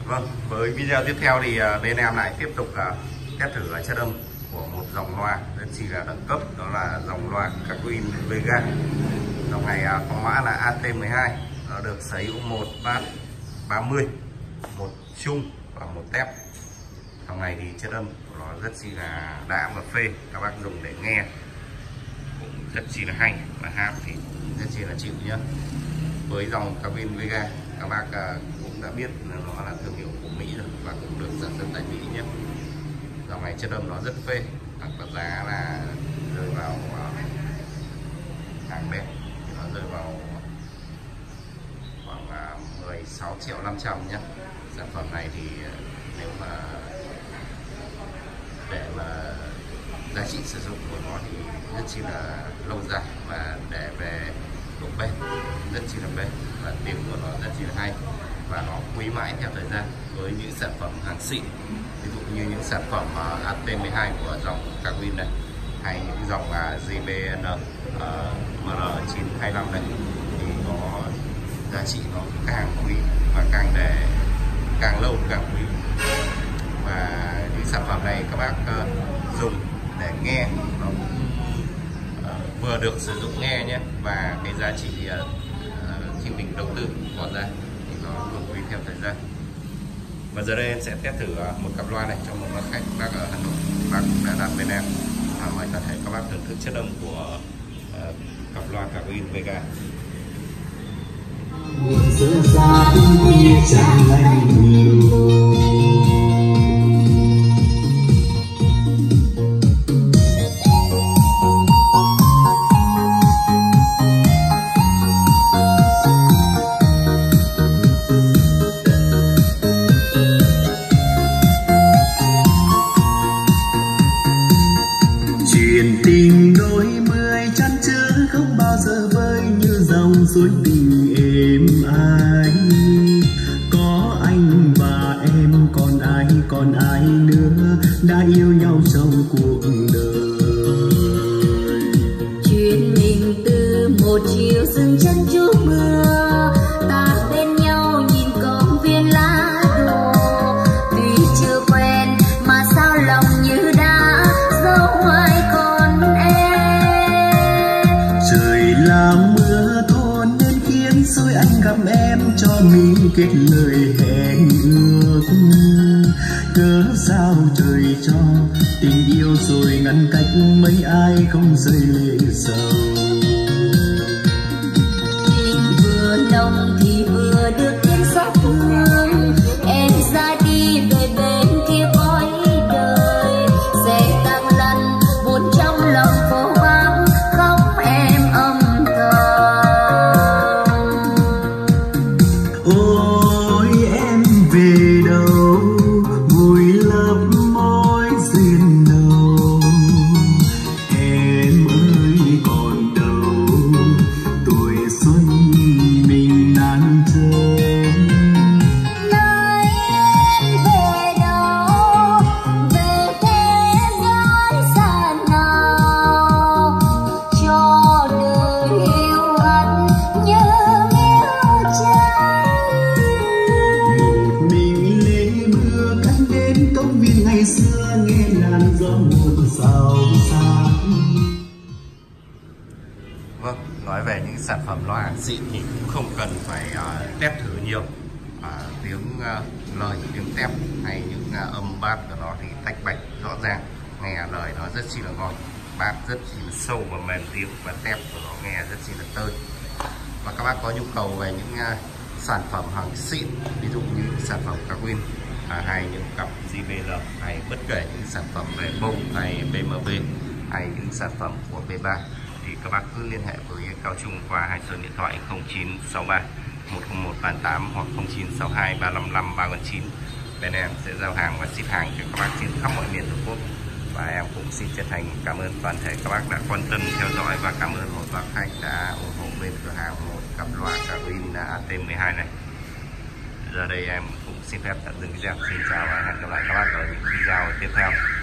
Vâng, với video tiếp theo thì bên em lại tiếp tục test thử chất âm của một dòng loa rất chỉ là đẳng cấp, đó là dòng loa Kaguin Vega. Dòng này có mã là AT12, nó được sở hữu một bass 30, một chung và một tép. Dòng này thì chất âm của nó rất chi là đã và phê, các bác dùng để nghe cũng rất chi là hay, và hát thì rất chi là chịu nhá. Với dòng Kaguin Vega, các bác cũng đã biết là nó là thương hiệu của Mỹ rồi và cũng được sản xuất tại Mỹ nhé. Dòng này chất âm nó rất phê, và giá là rơi vào hàng đẹp, nó rơi vào khoảng 16.500.000 nhé. Sản phẩm này thì nếu mà để mà giá trị sử dụng của nó thì rất chi là lâu dài, và để về độ bền rất chi là bền, và tiếng của nó rất chi là hay và nó quý mãi theo thời gian. Với những sản phẩm hàng xịn, ví dụ như những sản phẩm AT12 của dòng Kaguin này, hay những dòng JBL MR925 này, thì có giá trị nó càng quý và càng lâu càng quý. Và những sản phẩm này các bác dùng để nghe nó vừa được sử dụng nghe nhé, và cái giá trị khi mình đầu tư bỏ ra thì nó vừa quý theo thời gian. Và giờ đây em sẽ test thử một cặp loa này cho một khách bác ở Hà Nội, bác cũng đã đặt bên em. Mời toàn thể các bác thưởng thức chất âm của cặp loa Kaguin Vega. Chuyện tình đôi mươi chăn chứa không bao giờ vơi như dòng suối tình êm ái. Có anh và em, còn ai nữa đã yêu nhau trong cuộc đời. Chuyện mình từ một chiều dừng chân chút mưa, ta bên nhau nhìn công viên lá đổ. Tuy chưa quen mà sao lòng như đã dấu ai con em. Trời là mưa thôn nên khiến rồi anh gặp em, cho mình kết lời hẹn ước. Cớ sao trời cho tình yêu rồi ngăn cách, mấy ai không rơi lệ sầu. Tình vừa nồng thì vừa được thêm xót thương, em ra đi về bên kia cõi đời, sẽ tăng lần buồn trong lòng phố vắng, khóc em âm thầm. Ôi em về đâu, vùi lấp mối duyên đầu. Em ơi còn đâu, tuổi xuân mình nan chơi. Nơi em về đâu, về thế giới xa nào, cho đời yêu hận như miếu cháy. Một mình lê mưa cắt đến công viên ngày xưa, nghe làn gió muộn xào xạc. Vâng, nói về những sản phẩm loa hàng xịn thì cũng không cần phải test thử nhiều. Tiếng lời, tiếng tép hay những âm bass của nó thì tách bạch rõ ràng, nghe lời nó rất chi là ngon, bass rất chi là sâu và mềm tiếng, và tép của nó nghe rất chi là tơi. Và các bác có nhu cầu về những sản phẩm hàng xịn, ví dụ như sản phẩm Kaguin hay những cặp JBL, hay bất kể những sản phẩm về bông hay BMW, hay những sản phẩm của B3, thì các bác cứ liên hệ với Cao Trung qua hai số điện thoại 0963 101 38 hoặc 0962 355 349. Bên em sẽ giao hàng và ship hàng cho các bác trên khắp mọi miền Tổ quốc. Và em cũng xin chân thành cảm ơn toàn thể các bác đã quan tâm theo dõi, và cảm ơn một bác khách đã ủng hộ bên cửa hàng một cặp loa Kaguin AT12 này. Giờ đây em cũng xin phép tạm dừng video. Xin chào và hẹn gặp lại các bác ở những video tiếp theo.